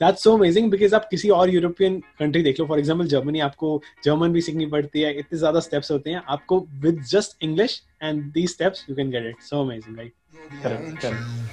That's so amazing because आप किसी और यूरोपियन कंट्री देख लो, फॉर एग्जांपल जर्मनी, आपको जर्मन भी सीखनी पड़ती है, इतने ज्यादा स्टेप्स होते हैं, आपको with just English and these steps you can get it. So amazing, right? Correct correct.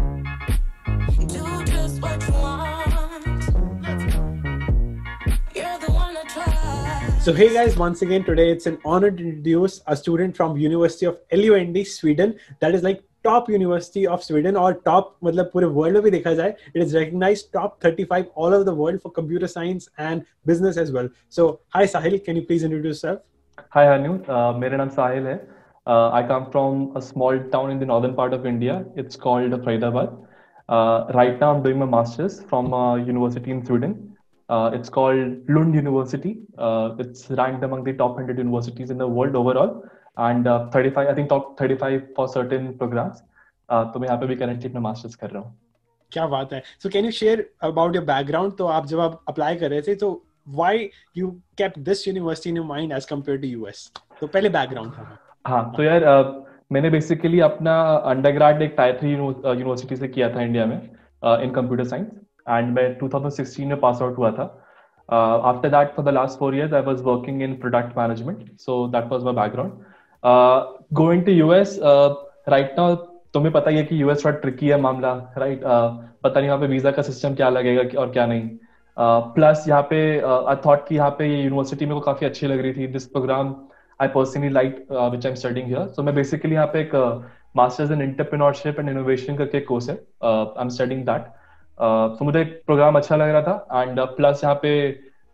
So hey guys, once again today it's an honor to introduce a student from University of Lund, Sweden. That is like top university of Sweden, और top मतलब पूरे world में भी देखा जाए, it is recognized top 35 all over the world for computer science and business as well. So hi Sahil, can you please introduce yourself? Hi Anu, मेरा नाम साहिल है. I come from a small town in the northern part of India. It's called Faridabad. Right now I'm doing my masters from a university in Sweden. It's called Lund University. It's ranked among the top 100 universities in the world overall, and 35, I think top 35 for certain programs. तो मैं यहाँ पे भी currently अपना masters कर रहा हूँ. क्या बात है. So can you share about your background? तो आप जब आप apply कर रहे थे, तो why you kept this university in your mind as compared to US? तो पहले background था. हाँ, तो यार मैंने बेसिकली अपना अंडरग्रेड एक टायर 3 यूनिवर्सिटी से किया था इंडिया में इन कंप्यूटर साइंस, एंड मैं 2016 में पास आउट हुआ था. After that for the last 4 years I was working in product management, so that was my background. Going to US right now, तुम्हें पता ही है कि यूएस थोड़ा ट्रिकी है मामला, राइट? पता नहीं यहाँ पे वीजा का सिस्टम क्या लगेगा और क्या नहीं. प्लस यहाँ पे आई थॉट कि यहाँ पे ये यूनिवर्सिटी मेरे को काफी अच्छी लग रही थी. This program I personally liked which I'm studying here. So मैं basically यहाँ पे एक Masters in Entrepreneurship and Innovation करके एक कोर्स है. I'm studying that. So मुझे प्रोग्राम अच्छा लग रहा था, and plus यहाँ पे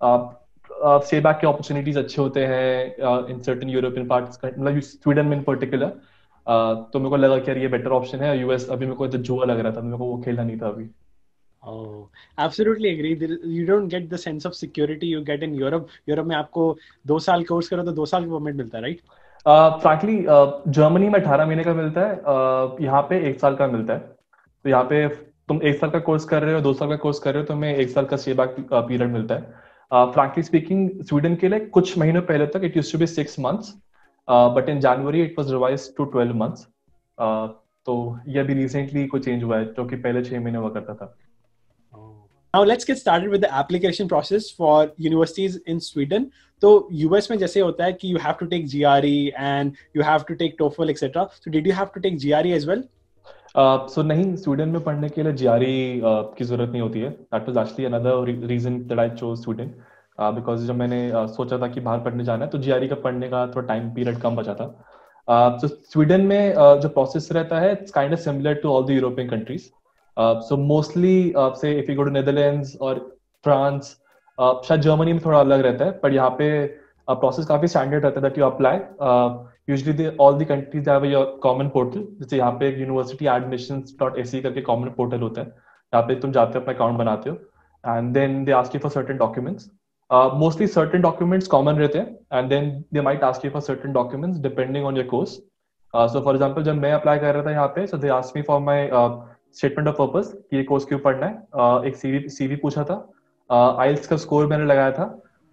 stay back के opportunities अच्छे होते हैं in certain European parts, मतलब स्वीडन में in particular. तो मेरे को लगा कि यार ये better option है. US अभी मेरे को तो जुआ लग रहा था, मेरे को वो खेलना नहीं था अभी. Oh, absolutely agree. You don't get the sense of security you get in Europe. Europe में आपको 2 साल कोर्स करो तो 2 साल का परमिट मिलता है, राइट? फ्रैंकली जर्मनी में 18 महीने का मिलता है, यहाँ पे 1 साल का मिलता है. तो यहाँ पे तुम 1 साल का कोर्स कर रहे हो, 2 साल का कोर्स कर रहे हो, तो तुम्हें 1 साल का स्टे बैक पीरियड मिलता है. फ्रैंकली स्पीकिंग स्वीडन के लिए कुछ महीनों पहले तक it used to be 6 months, but in January it was revised to 12 months. तो ये भी रिसेंटली कोई चेंज हुआ है, जो कि पहले 6 महीने हुआ करता था. Now let's get started with the application process for universities in Sweden. तो US में जैसे होता है कि you have to take GRE and you have to take TOEFL etc. So did you have to take GRE as well? So नहीं, Sweden में पढ़ने के लिए GRE की जरूरत नहीं होती है. That was actually another reason that I chose Sweden, because जब मैंने सोचा था कि बाहर पढ़ने जाना है तो GRE का पढ़ने का थोड़ा टाइम पीरियड कम बचा था. So स्वीडन में जो प्रोसेस रहता है it's kind of similar to all the European countries. So mostly say if you go to Netherlands or France, शायद जर्मनी में थोड़ा अलग रहता है, पर यहाँ पे प्रोसेस काफी स्टैंडर्ड रहता है that you apply. Usually all the countries have a common portal. जैसे यहाँ पे university admissions.se करके common portal होता है, यहाँ पे तुम जाते हो, अपना अकाउंट बनाते हो, and then they ask you for certain documents. Mostly certain documents common रहते हैं, and then they might ask you for certain documents depending on your course. So for example, जब मैं अप्लाई कर रहा था यहाँ पे, so they asked me for my statement of purpose कि ये कोर्स क्यों पढ़ना है. एक सीवी पूछा था, आइल्स का स्कोर मैंने लगाया था,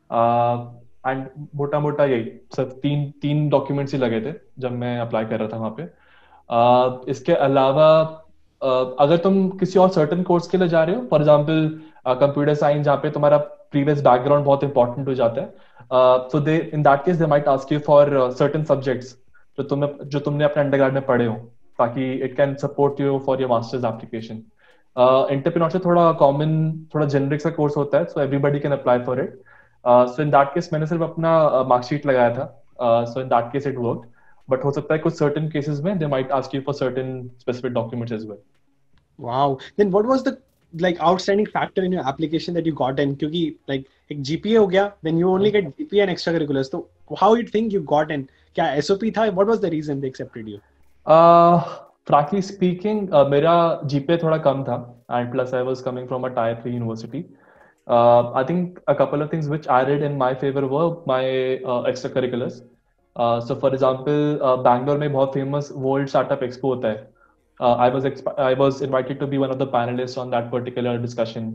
एंड मोटा मोटा यही सब तीन डॉक्यूमेंट्स ही लगे थे जब मैं अप्लाई कर रहा था वहाँ पे. इसके अलावा अगर तुम किसी और सर्टेन कोर्स के लिए जा रहे हो, फॉर एग्जांपल कंप्यूटर साइंस, जहाँ पे तुम्हारा प्रीवियस बैकग्राउंड बहुत इंपॉर्टेंट हो जाता है, so they in that case they might ask you for certain subjects जो तुमने अपने अंडरग्रेड में पढ़े हो, ताकि it can support you for your masters application. Entrepreneurship थोड़ा कॉमन, थोड़ा जेनरिक सा कोर्स होता है, so everybody can apply for it. So in that case मैंने सिर्फ अपना मार्कशीट लगाया था, so in that case it worked. But हो सकता है कुछ सर्टेन केसेस में they might ask you for certain specific documents as well. Wow. Then what was the like outstanding factor in your application that you got in? क्योंकि like एक GPA हो गया, then you only get GPA and extracurriculars. So how you think you got in? क्या SOP था? What was the reason they accepted you? Frankly speaking, मेरा GPA थोड़ा कम था, and plus I was coming from a tier 3 university. I think a couple of things which added in my favor were my extracurriculars. So for example, Bangalore में बहुत famous World Startup Expo होता है. I was invited to be one of the panelists on that particular discussion.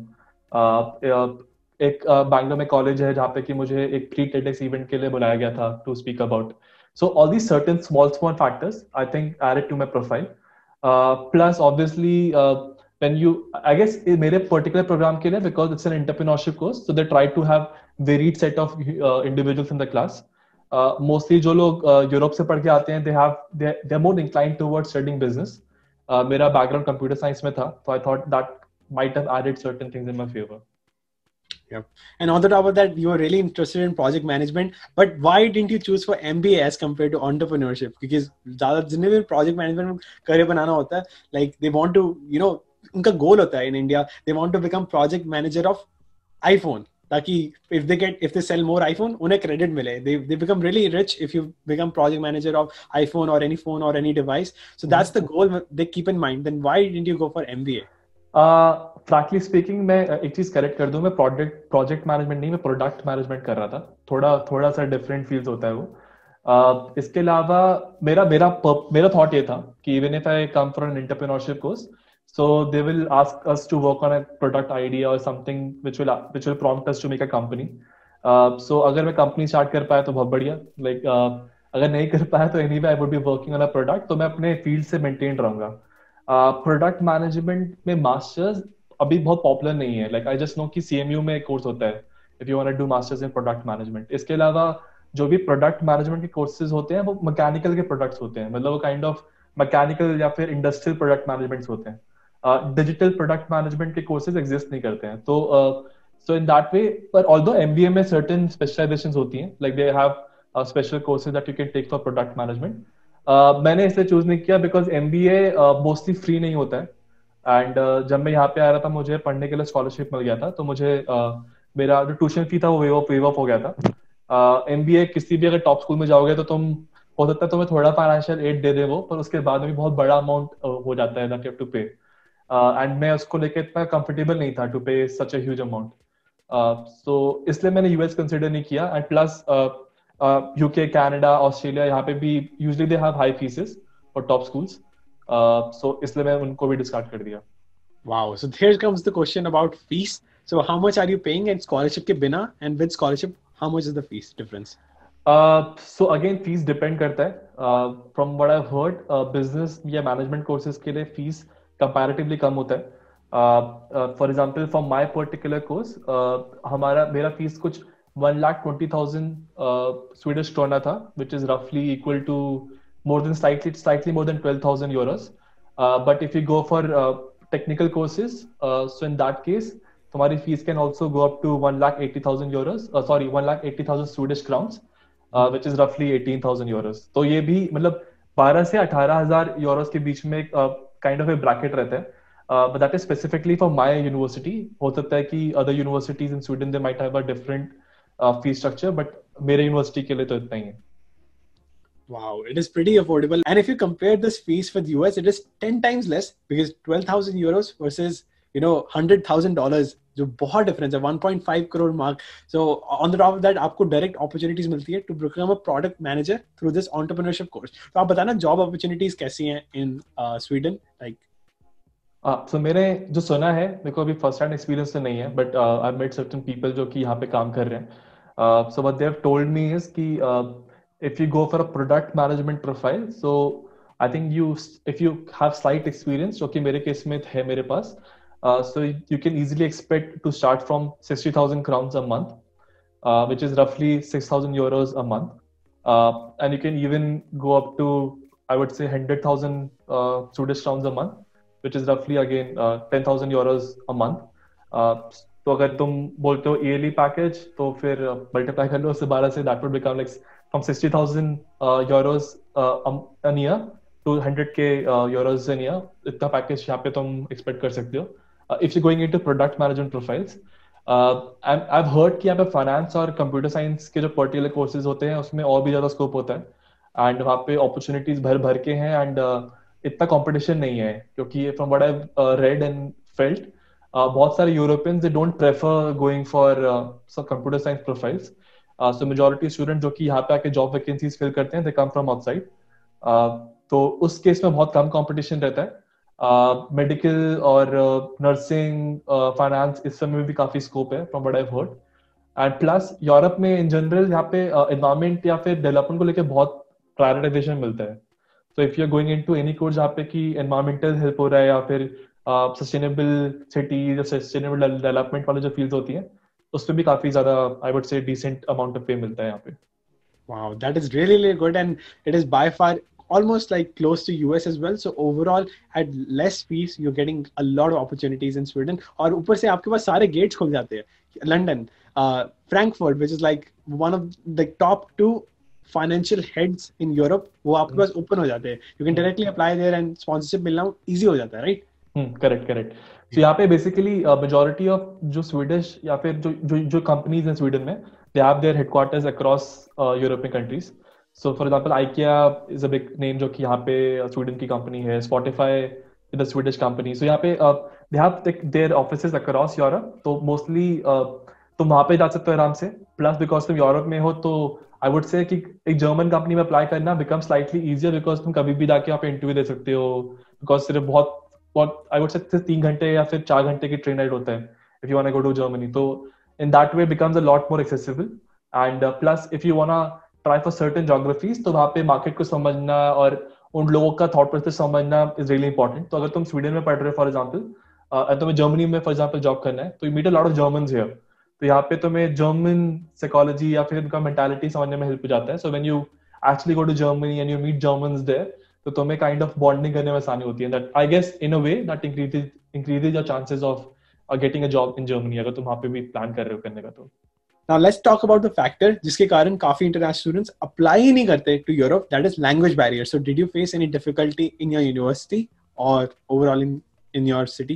एक बैंगलोर में college है जहाँ पे कि मुझे एक प्री टेडेक्स इवेंट के लिए बुलाया गया था to speak about. So all these certain small factors I think added to my profile. Plus obviously when you, I guess मेरे particular program के लिए, because it's an entrepreneurship course, so they try to have varied set of individuals in the class. Mostly जो लोग Europe से पढ़ के आते हैं, they're more inclined towards studying business. मेरा background computer science में था, so I thought that might have added certain things in my favor. Yeah. And on the top of that, you were really interested in project management, but why didn't you choose for MBA as compared to entrepreneurship? Because ज़्यादा जिन्हें भी project management career बनाना होता है, like they want to, you know, उनका goal होता है in India, they want to become project manager of iPhone. ताकि if they sell more iPhone, उन्हें credit मिले. They become really rich if you become project manager of iPhone or any phone or any device. So that's the goal they keep in mind. Then why didn't you go for MBA? Frankly speaking, मैं एक चीज correct कर दूं, मैं project management नहीं, मैं product management कर रहा था. थोड़ा सा डिफरेंट फील्ड होता है वो. इसके अलावा मेरा थॉट ये था कि even if I come from an entrepreneurship course, so they will ask us to work on a product idea or something which will prompt us to make a company. So अगर मैं company start कर पाया तो बहुत बढ़िया. Like अगर नहीं कर पाया तो anyway I would be working on a product, तो मैं अपने फील्ड से मेंटेन रहूंगा. प्रोडक्ट मैनेजमेंट में मास्टर्स अभी बहुत पॉपुलर नहीं है. लाइक आई जस्ट नो कि CMU में एक कोर्स होता है if you want to do masters in product management. इसके अलावा जो भी प्रोडक्ट मैनेजमेंट के कोर्सेज होते हैं वो मैकेनिकल के प्रोडक्ट्स होते हैं, मतलब वो काइंड ऑफ मैकेनिकल या फिर इंडस्ट्रियल प्रोडक्ट मैनेजमेंट होते हैं. डिजिटल प्रोडक्ट मैनेजमेंट के कोर्सेज एग्जिस्ट नहीं करते हैं. तो सो इन दैट वे, पर ऑल्दो MBA में सर्टेन स्पेशलाइजेशंस होती हैं, like they have special courses that you can take for product management. मैंने इसलिए चूज नहीं किया बिकॉज MBA मोस्टली फ्री नहीं होता है. एंड जब मैं यहाँ पे आ रहा था मुझे पढ़ने के लिए स्कॉलरशिप मिल गया था, तो मुझे मेरा जो ट्यूशन फी था वो वेव ऑफ हो गया था. MBA किसी भी अगर टॉप स्कूल में जाओगे तो तुम, हो सकता है तुम्हें थोड़ा फाइनेंशियल एड दे दे वो, पर उसके बाद में भी बहुत बड़ा अमाउंट हो जाता है that you have to pay. And मैं उसको लेके इतना कंफर्टेबल नहीं था टू पे सच अ ह्यूज अमाउंट. सो इसलिए मैंने US कंसिडर नहीं किया. And plus UK, Canada, Australia, यहाँ पे भी usually they have high fees for top schools. So इसलिए मैं उनको भी discard कर दिया. Wow. So here comes the question about fees. So how much are you paying and scholarship के बिना, and with scholarship, how much is the fees difference? So again, fees depend करता है. From what I've heard, business या management courses के लिए fees comparatively कम होता है. For example, for my particular course, मेरा fees कुछ 1,20,000 Swedish krona था, which is roughly equal to slightly more than 12,000 euros. But if you go for technical courses, so in that case, तुम्हारी fees can also go up to 1,80,000 euros. 1,80,000 Swedish crowns, which is roughly 18,000 euros. तो ये भी मतलब 12 से 18,000 euros के बीच में kind of a bracket रहता है. But that is specifically for my university. हो सकता है कि other universities in Sweden they might have a different fee structure, but मेरे यूनिवर्सिटी के लिए तो इतना ही है. Wow, it is pretty affordable. And if you compare this fees with US, it is 10 times less, because 12,000 euros versus, you know, $100,000, जो बहुत difference है, 1.5 crore mark. So on the top of that, आपको direct opportunities मिलती है to become a product manager through this entrepreneurship course. तो आप बताना job opportunities कैसी हैं in Sweden, like. So मैंने जो सुना है, मेरे को अभी first hand experience तो नहीं है, but I've met certain people जो कि यहाँ पे काम कर रहे हैं. So what they have told me is कि if you go for a product management profile, so I think if you have slight experience, जो कि मेरे केस में है मेरे पास, so you can easily expect to start from 60,000 crowns a month, which is roughly 6,000 euros a month, and you can even go up to, I would say, 100,000 Swedish crowns a month, which is roughly again 10,000 euros a month. तो अगर तुम बोलते हो yearly package तो फिर multiply कर लो उससे 12 से, that would become like from 60,000 euros an year to 100K euros an year. इतना पैकेज यहाँ पे तुम एक्सपेक्ट कर सकते हो if you're going into product management profiles. I've heard कि यहाँ पे फाइनेंस और कंप्यूटर साइंस के जो पर्टिकुलर कोर्सेज होते हैं उसमें और भी ज्यादा स्कोप होता है, एंड वहाँ पे अपॉर्चुनिटीज भर के हैं, एंड इतना कंपटीशन नहीं है, क्योंकि from what I read and felt, बहुत सारे Europeans they don't prefer going for some computer science profiles. So majority student जो कि यहाँ पे आके जॉब वैकेंसीज फिल करते हैं, दे कम फ्रॉम आउटसाइड. तो उस केस में बहुत कम कंपटीशन रहता है. मेडिकल और नर्सिंग, फाइनेंस, इस सब में भी काफी स्कोप है from what I have heard. And plus Europe में इन जनरल यहाँ पे एनवायरमेंट या फिर डेवलपमेंट को लेकर बहुत प्रायोरिटाइजेशन मिलता है. So if you're going into any course जहाँ पे कि environmental help हो रहा है या फिर सस्टेनेबल सिटी या सस्टेनेबल डेवलपमेंट वाले जो फील्ड्स होती हैं उस पे भी काफी ज्यादा I would say decent amount of pay मिलता है यहाँ पे. Wow, that is really, really good, and it is by far almost like close to US as well. So overall, at less fees, you're getting a lot of opportunities in Sweden. और ऊपर से आपके पास सारे gates खुल जाते हैं. London, Frankfurt, which is like one of the top 2 financial heads in Europe, वो आपके पास open हो जाते हैं. You can directly apply there and sponsorship मिलना easy हो जाता है, right? करेक्ट. तो यहाँ पे बेसिकली मेजॉरिटी ऑफ जो स्वीडिश या फिर जो जो जो कंपनीज हैं स्वीडन में, they have their headquarters across European countries. So for example IKEA is a big name जो कि यहाँ पे स्वीडन की कंपनी है. Spotify is a Swedish company. So यहाँ पे they have their offices across Europe. तो मोस्टली तुम वहाँ पे जा सकते हो आराम से. प्लस बिकॉज तुम यूरोप में हो तो आई वुड से कि एक जर्मन कंपनी में अप्लाई करना बिकम स्लाइटली इजियर बिकॉज तुम कभी भी जाके यहाँ पे इंटरव्यू दे सकते हो. बिकॉज सिर्फ बहुत आई वुड से 3 घंटे या फिर 4 घंटे की ट्रेन राइड होता है if you want to go to Germany. तो in that way becomes a lot more accessible. And plus if you want try for certain geographies तो वहाँ पे मार्केट को समझना और उन लोगों का थॉट प्रोसेस समझना इज रियली इंपॉर्टेंट. तो अगर तुम स्वीडन में पढ़ रहे हो फॉर एग्जाम्पल, तुम्हें जर्मनी में फॉर एग्जाम्पल जॉब करना है तो you meet a lot of Germans here. तो यहाँ पे तुम्हें जर्मन साइकोलॉजी या फिर उनका मेंटालिटी समझने में हेल्प हो जाता है. So when you actually go to Germany and you meet Germans there तो तुम्हें काइंड ऑफ बॉन्डिंग करने में आसानी होती है. That I guess in a way that increases your chances of getting a job in Germany अगर तुम वहाँ पे भी प्लान कर रहे हो करने का. तो Now let's talk about the factor जिसके कारण काफी international students apply ही नहीं करते to Europe, that is language barrier. So did you face any difficulty in your university or overall in your city?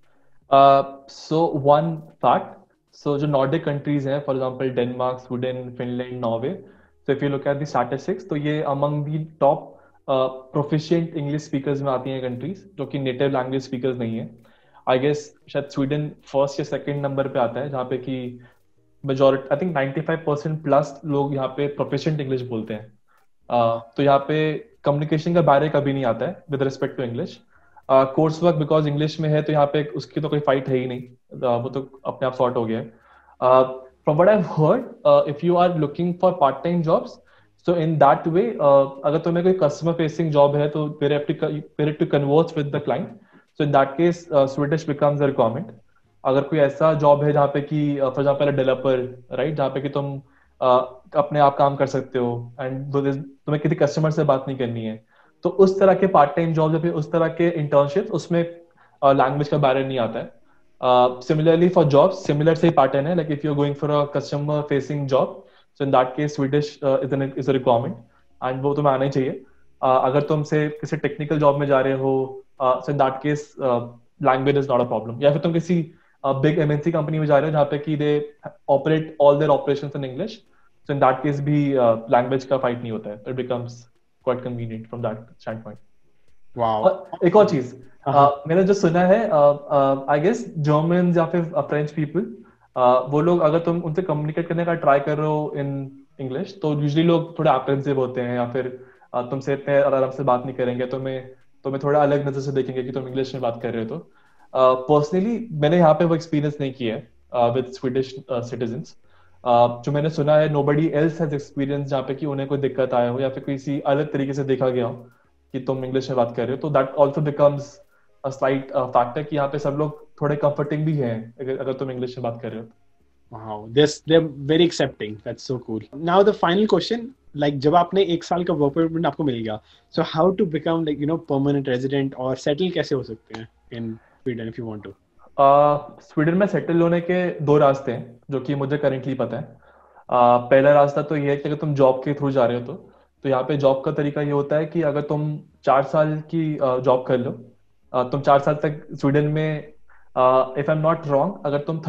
So one fact, so जो Nordic countries हैं, for example Denmark, Sweden, Finland, Norway, so if you look at the statistics, तो ये among the top proficient English speakers में आती हैं countries जो कि native language speakers नहीं है. I guess शायद Sweden first या second number पे आता है जहाँ पे कि मेजॉरिटी आई थिंक 95% प्लस लोग यहाँ पे प्रोफिशिएंट इंग्लिश बोलते हैं. तो यहाँ पे कम्युनिकेशन का बारे कभी नहीं आता है with respect to English. Course work because English में है तो यहाँ पे उसकी तो कोई फाइट है ही नहीं. वो तो अपने आप सॉर्ट हो गया है. From what I have heard, if you are looking for part time jobs so in that way अगर तुम्हें कोई कस्टमर फेसिंग जॉब है तो where to converse with the client. So in that case Swedish becomes a requirement. अगर कोई ऐसा job है जहाँ पे कि फॉर एग्जाम्पल डेवलपर राइट जहाँ पे कि तुम अपने आप काम कर सकते हो एंड तुम्हें किसी कस्टमर से बात नहीं करनी है तो उस तरह के पार्ट टाइम जॉब या फिर उस तरह के इंटर्नशिप उसमें लैंग्वेज का बैरियर नहीं आता है. सिमिलरली फॉर जॉब सिमिलर से पैटर्न है. Like if you are going for a customer facing job so in that case Swedish is a requirement and वो तुम्हें आना ही चाहिए. अगर तुम से किसी टेक्निकल जॉब में जा रहे हो so in that case language is not a problem. या फिर तुम किसी बिग MNC कंपनी में जा रहे हो जहाँ पे कि they operate all their operations in English so in that case भी लैंग्वेज का फाइट नहीं होता है. It becomes quite convenient from that stand point. Wow. एक और चीज मैंने जो सुना है आई गेस जर्मन या फिर फ्रेंच पीपल वो लोग अगर तुम उनसे कम्युनिकेट करने का ट्राई कर रहे हो इन इंग्लिश तो यूजुअली लोग थोड़े अप्रेंसिव होते हैं या फिर तुमसे इतने आराम से बात नहीं करेंगे. तुम्हें थोड़ा अलग नजर से देखेंगे कि तुम इंग्लिश में बात कर रहे हो. तो पर्सनली मैंने यहाँ पे वो एक्सपीरियंस नहीं किया है विद स्वीडिश सिटीजन्स. जो मैंने सुना है नोबडी एल्स हैज एक्सपीरियंस जहाँ पे कि उन्हें कोई दिक्कत आया हो या फिर किसी अलग तरीके से देखा गया हो कि तुम इंग्लिश में बात कर रहे हो. तो that also becomes a slight factor कि यहाँ पे सब लोग थोड़े कंफर्टिंग भी हैं अगर तुम इंग्लिश में बात कर रहे हो. Wow, they're very accepting. That's so cool. Now the final question, like जब आपने 1 साल का वर्क परमिट आपको मिल गया, so how to become like permanent resident और settle कैसे हो सकते हैं in Sweden if you want to? Sweden में सेटल होने के 2 रास्ते हैं जो कि मुझे करेंटली पता है. पहला रास्ता तो ये है कि अगर तुम जॉब के थ्रू जा रहे हो तो यहाँ पे जॉब का तरीका ये होता है कि अगर तुम 4 साल की जॉब कर लो तुम 4 साल तक स्वीडन में if I am not wrong अगर तुम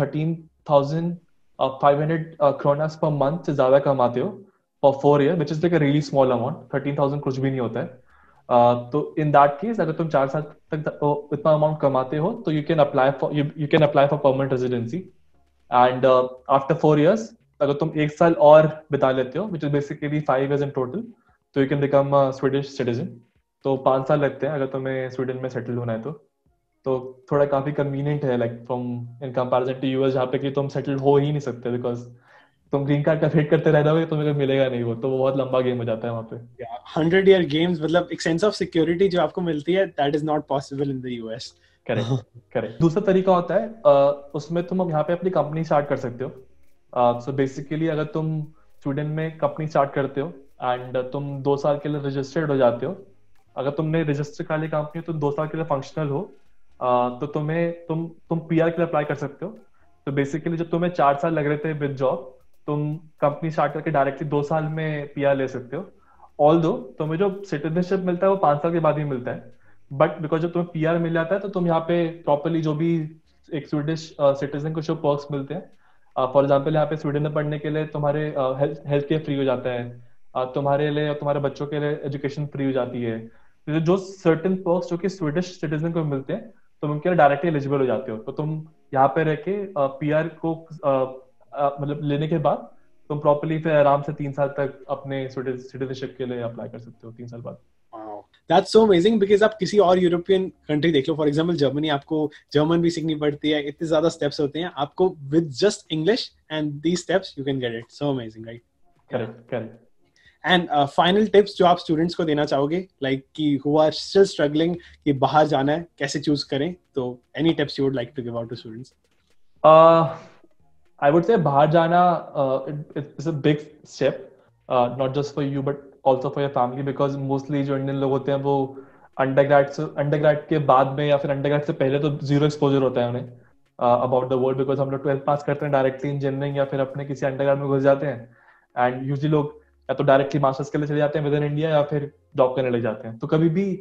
13,500 क्रोनास पर मंथ से ज्यादा कमाते हो for 4 year which is like a really small amount. 13,000 कुछ भी नहीं होता है. तो इन दैट केस अगर तुम 4 साल तक इतना अमाउंट कमाते हो तो you can apply for permanent residency. And after 4 years अगर तुम 1 साल और बिता लेते हो which is basically 5 years in total तो you can become a Swedish citizen. तो 5 साल लगते हैं अगर तुम्हें स्वीडन में सेटल होना है तो थोड़ा काफी कन्वीनियंट है like from in comparison to US जहाँ पे कि तुम सेटल हो ही नहीं सकते बिकॉज तुम ग्रीन कार्ड का वेट करते रह जाओगे तुम्हें मिलेगा नहीं. वो तो बहुत लंबा गेम हो जाता है वहाँ पे. 100 year games मतलब एक सेंस ऑफ सिक्योरिटी जो आपको मिलती है that is not possible in the US. Correct correct. दूसरा तरीका होता है उसमें तुम यहाँ पे अपनी कंपनी स्टार्ट कर सकते हो। सो बेसिकली अगर तुम स्वीडन में कंपनी स्टार्ट करते हो एंड तुम 2 साल के लिए रजिस्टर्ड हो जाते हो, अगर तुमने रजिस्टर कर ली कंपनी, तुम 2 साल के लिए फंक्शनल हो, तो तुम पीआर के लिए अप्लाई कर सकते हो। तो बेसिकली जब तुम्हें 4 साल लग रहे थे विद जॉब, तुम कंपनी स्टार्ट करके डायरेक्टली 2 साल में पीआर ले सकते हो। ऑल्दो तुम्हें जो सिटीजनशिप मिलता है वो 5 साल के बाद ही मिलता है, बट बिकॉज जब तुम्हें पीआर मिल जाता है तो तुम यहाँ पे प्रॉपरली जो भी एक स्वीडिश सिटीजन को जो पर्क्स मिलते हैं, फॉर एग्जाम्पल यहाँ पे स्वीडन में पढ़ने के लिए तुम्हारे हेल्थ केयर फ्री हो जाता है, तुम्हारे लिए और तुम्हारे बच्चों के लिए एजुकेशन फ्री हो जाती है। तो जो सर्टेन पर्क्स जो कि स्वीडिश सिटीजन को मिलते हैं, तुम उनके लिए डायरेक्टली एलिजिबल हो जाते हो। तो तुम यहाँ पे रह के पीआर को मतलब लेने के बाद तुम प्रॉपरली फिर आराम से 3 साल तक अपने सिटीजनशिप के लिए अप्लाई कर सकते हो 3 साल बाद। That's so amazing because आप किसी और यूरोपियन कंट्री देख लो, फॉर एग्जांपल जर्मनी, आपको जर्मन भी सीखनी पड़ती है, इतने ज्यादा स्टेप्स होते हैं, आपको with just English and these steps you can get it. So amazing, right? Correct correct. And final tips जो आप स्टूडेंट्स को देना चाहोगे, लाइक कि हु आर स्टिल स्ट्रगलिंग कि बाहर जाना है, कैसे चूज करें, तो any tips you would like to give out to students? I would say बाहर जाना it's a big step, not just for you but also for your family, because mostly जो इंडियन लोग होते हैं वो अंडरग्रेड के बाद में या फिर अंडरग्रेड से पहले तो जीरो एक्सपोजर होता है उन्हें अबाउट द वर्ल्ड, बिकॉज हम लोग 12th पास करते हैं डायरेक्टली इंजीनियरिंग या फिर अपने किसी अंडरग्रेड में घुस जाते हैं, एंड यूजली लोग या तो डायरेक्टली मास्टर्स के लिए चले जाते हैं विद इन इंडिया या फिर जॉब करने लग जाते हैं। तो कभी भी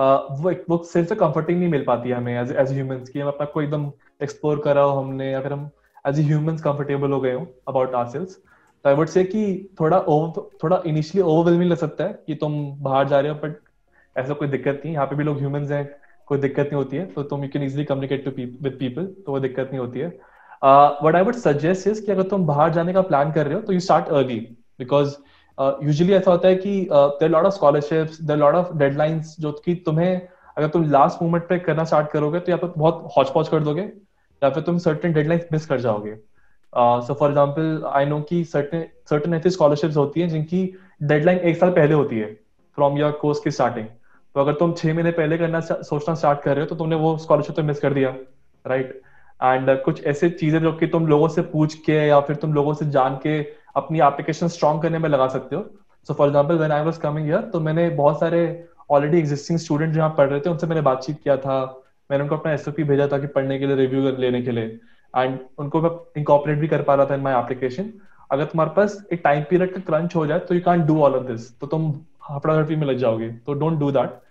वो सेंस ऑफ कंफर्टिंग नहीं मिल पाती है हमें एज ह्यूमंस की, हम अपना को एकदम एक्सप्लोर करा हो हमने या फिर हम एज ह्यूमंस कंफर्टेबल हो गए हो अबाउट आवरसेल्व्स। तो आई वुड से कि थोड़ा इनिशियली ओवरवेलमिंग लग सकता है कि तुम बाहर जा रहे हो, बट ऐसा कोई दिक्कत नहीं, यहाँ पे भी लोग ह्यूमंस हैं, कोई दिक्कत नहीं होती है। तो तुम you can easily communicate with people, तो वो दिक्कत नहीं होती है। What I would suggest is कि अगर तुम बाहर जाने का प्लान कर रहे हो तो you start early, because usually ऐसा होता है कि there lot of scholarships, there lot of deadlines जो कि तुम्हें अगर तुम लास्ट मोमेंट पे करना स्टार्ट करोगे तो या तो बहुत हौच पौच कर दोगे या फिर तुम सर्टेन डेडलाइंस मिस कर जाओगे। So for example I know कि सर्टेन ऐसी स्कॉलरशिप्स होती हैं जिनकी डेडलाइन 1 साल पहले होती है फ्रॉम योर कोर्स की स्टार्टिंग। तो अगर तुम 6 महीने पहले सोचना स्टार्ट कर रहे हो तो तुमने वो स्कॉलरशिप तो मिस कर दिया, राइट? एंड कुछ ऐसे चीजें जो कि तुम लोगों से पूछ के या फिर तुम लोगों से जान के अपनी एप्लीकेशन स्ट्रॉन्ग करने में लगा सकते हो। So for example when I was coming here, तो मैंने बहुत सारे ऑलरेडी एग्जिस्टिंग स्टूडेंट जहाँ पढ़ रहे थे उनसे मैंने बातचीत किया था, मैंने उनको अपना एसओपी भेजा था कि पढ़ने के लिए, रिव्यू लेने के लिए, एंड उनको मैं इनकॉर्पोरेट भी कर पा रहा था इन माय एप्लीकेशन। अगर तुम्हारे पास एक टाइम पीरियड का क्रंच हो जाए तो you can't do all of this, तो तुम हफड़ादफड़ी में लग जाओगे, तो don't do that.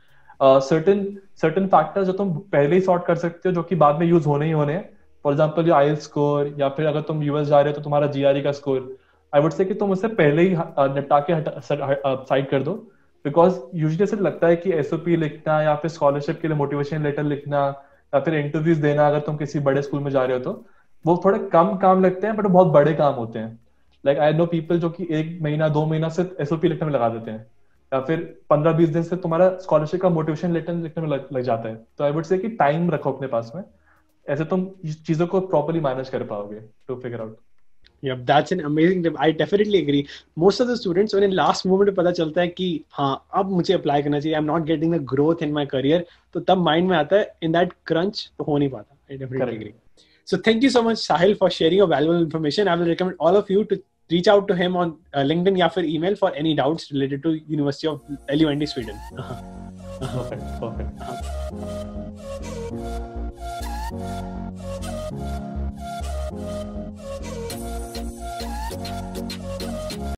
Certain factors जो तुम पहले ही सॉर्ट कर सकते हो जो कि बाद में यूज होने ही होने हैं, फॉर एग्जाम्पल जो आईएलटीएस स्कोर या फिर अगर तुम यूएस जा रहे हो तो तुम्हारा जीआरई का स्कोर, आई वुड से कि तुम उससे पहले ही निपटा के साइड कर दो, बिकॉज यूजुअली ऐसा लगता है कि एसओपी लिखना या फिर स्कॉलरशिप के लिए मोटिवेशन लेटर लिखना या फिर इंटरव्यूज देना अगर तुम किसी बड़े स्कूल में जा रहे हो तो वो थोड़े कम काम लगते हैं, बट बहुत बड़े काम होते हैं। लाइक आई नो पीपल जो कि 1 महीना 2 महीना से एसओपी लिखने में लगा देते हैं या फिर 15-20 दिन से तुम्हारा स्कॉलरशिप का मोटिवेशन लेटर लिखने में लग जाता है। तो आई वुड से कि टाइम रखो अपने पास में, ऐसे तुम चीजों को प्रॉपर्ली मैनेज कर पाओगे to figure out. Yep, that's an amazing tip. I definitely agree. Most of the students उन्हें last moment पे पता चलता है कि हाँ अब मुझे अप्लाई करना चाहिए, I'm not getting the growth in my career, तो तब माइंड में आता है in that crunch तो हो नहीं पाता. I definitely agree. So thank you so much Sahil for sharing your valuable information. I will recommend all of you to reach out to him on LinkedIn या फिर email for any doubts related to University of LUND Sweden. Perfect.